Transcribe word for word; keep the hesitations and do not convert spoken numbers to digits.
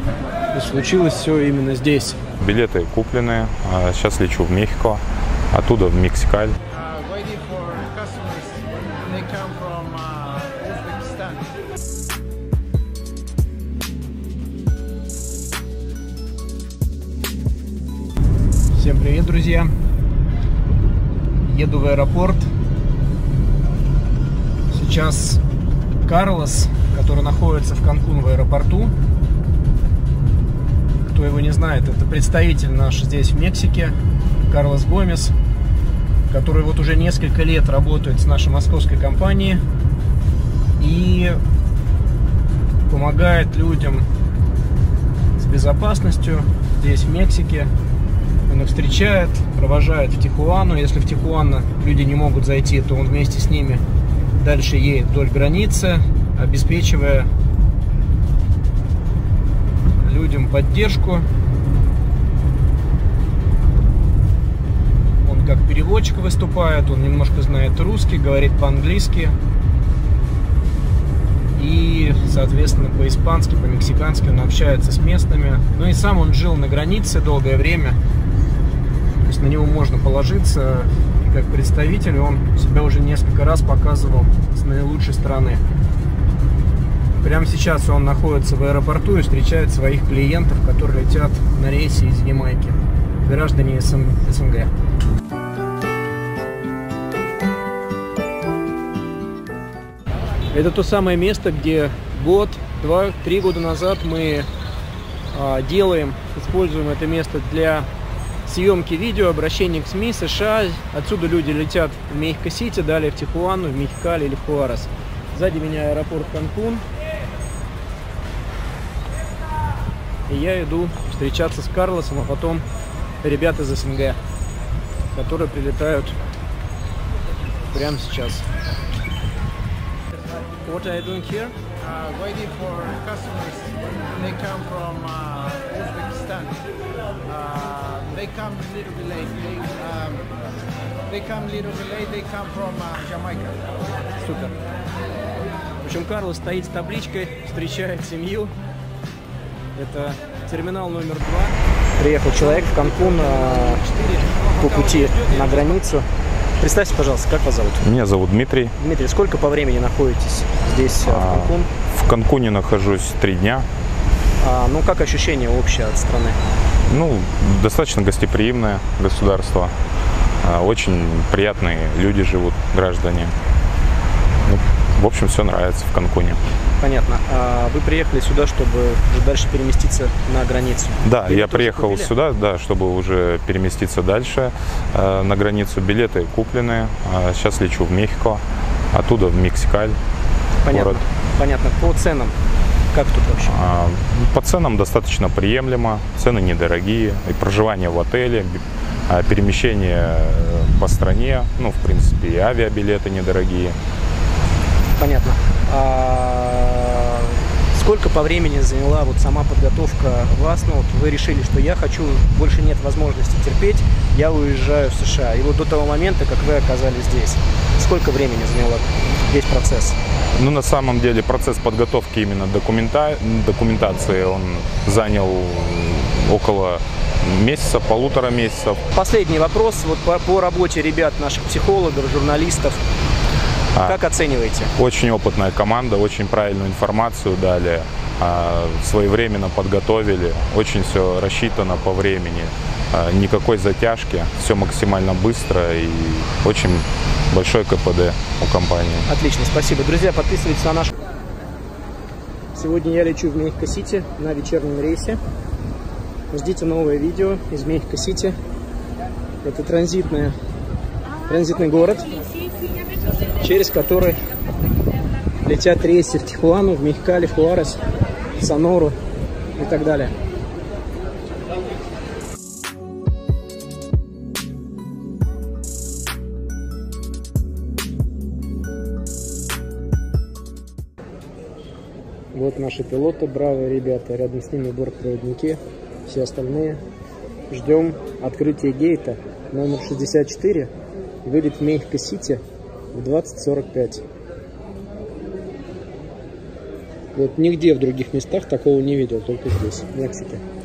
И случилось все именно здесь. Билеты куплены. Сейчас лечу в Мехико, оттуда в Мексикаль. Всем привет, друзья! Еду в аэропорт. Сейчас Карлос, который находится в Канкун в аэропорту. Кто его не знает, это представитель наш здесь в Мексике, Карлос Гомес, который вот уже несколько лет работает с нашей московской компанией и помогает людям с безопасностью здесь в Мексике. Он их встречает, провожает в Тихуану. Если в Тихуану люди не могут зайти, то он вместе с ними дальше едет вдоль границы, обеспечивая людям поддержку. Он как переводчик выступает, он немножко знает русский, говорит по-английски и, соответственно, по-испански, по-мексикански он общается с местными. Ну и сам он жил на границе долгое время. То есть на него можно положиться, и как представитель он себя уже несколько раз показывал с наилучшей стороны. Прямо сейчас он находится в аэропорту и встречает своих клиентов, которые летят на рейсе из Ямайки, граждане СНГ. Это то самое место, где год, два, три года назад мы а, делаем, используем это место для съемки видео, обращения к СМИ США. Отсюда люди летят в Мехико-Сити, далее в Тихуану, в Мехикали или в Хуарес. Сзади меня аэропорт Канкун. И я иду встречаться с Карлосом, а потом ребят из СНГ, которые прилетают прямо сейчас. What are you doing here? Uh, waiting for customers. They come from uh, Uzbekistan. Uh, they come a little bit late. They, um, they come a little bit late. They come from uh, Jamaica. Супер. В общем, Карлос стоит с табличкой, встречает семью. Это терминал номер два. Приехал человек в Канкун э, по пути на границу. Представьте, пожалуйста, как вас зовут? Меня зовут Дмитрий. Дмитрий, сколько по времени находитесь здесь, а, в Канкун? В Канкуне нахожусь три дня. А, ну, как ощущение общее от страны? Ну, достаточно гостеприимное государство. А, очень приятные люди живут, граждане. Ну, в общем, все нравится в Канкуне. Понятно. А вы приехали сюда, чтобы уже дальше переместиться на границу? Да, Билеты я приехал купили? сюда, да, чтобы уже переместиться дальше э, на границу. Билеты куплены. Э, сейчас лечу в Мехико, оттуда в Мексикаль. Понятно. Город. Понятно. По ценам, как тут вообще? А, по ценам достаточно приемлемо. Цены недорогие. И проживание в отеле, перемещение по стране, ну, в принципе, и авиабилеты недорогие. Понятно. А сколько по времени заняла вот сама подготовка вас? Ну, вот вы решили, что я хочу, больше нет возможности терпеть, я уезжаю в США. И вот до того момента, как вы оказались здесь, сколько времени занял весь процесс? Ну, на самом деле, процесс подготовки именно документа... документации, он занял около месяца, полутора месяцев. Последний вопрос вот по, по работе ребят, наших психологов, журналистов. А, как оцениваете? Очень опытная команда, очень правильную информацию дали, а, своевременно подготовили, очень все рассчитано по времени, а, никакой затяжки, все максимально быстро и очень большой КПД у компании. Отлично, спасибо. Друзья, подписывайтесь на наш... Сегодня я лечу в Мехико-Сити на вечернем рейсе. Ждите новое видео из Мехико-Сити. Это транзитная, транзитный город, через который летят рейсы в Тихуану, в Мехикали, в Хуарес, в Сонору и так далее. Вот наши пилоты, бравые ребята, рядом с ними бортпроводники, все остальные. Ждем открытия гейта номер шестьдесят четыре, вылет в Мехико-Сити в двадцать сорок пять. Вот нигде в других местах такого не видел, только здесь, в Мексике.